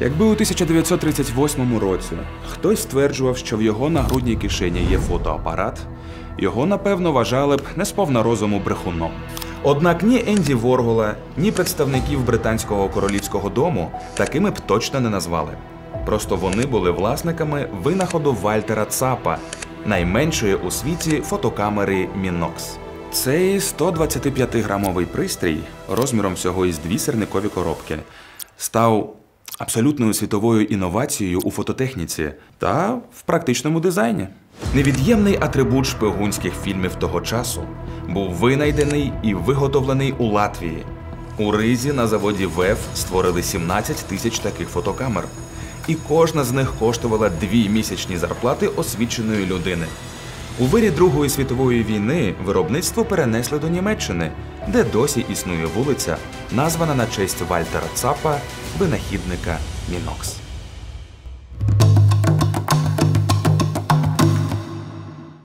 Якби у 1938 році хтось стверджував, що в його нагрудній кишені є фотоапарат, його, напевно, вважали б не сповна розуму брехуном. Однак ні Енді Воргола, ні представників британського королівського дому такими б точно не назвали. Просто вони були власниками винаходу Вальтера Цапа, найменшої у світі фотокамери Мінокс. Цей 125-грамовий пристрій, розміром всього із 2 сірникові коробки, став абсолютною світовою інновацією у фототехніці та в практичному дизайні. Невід'ємний атрибут шпигунських фільмів того часу був винайдений і виготовлений у Латвії. У Ризі на заводі ВЕФ створили 17 тисяч таких фотокамер. І кожна з них коштувала 2 місячні зарплати освіченої людини. У вирі Другої світової війни виробництво перенесли до Німеччини, де досі існує вулиця, названа на честь Вальтера Цапа, винахідника Мінокс.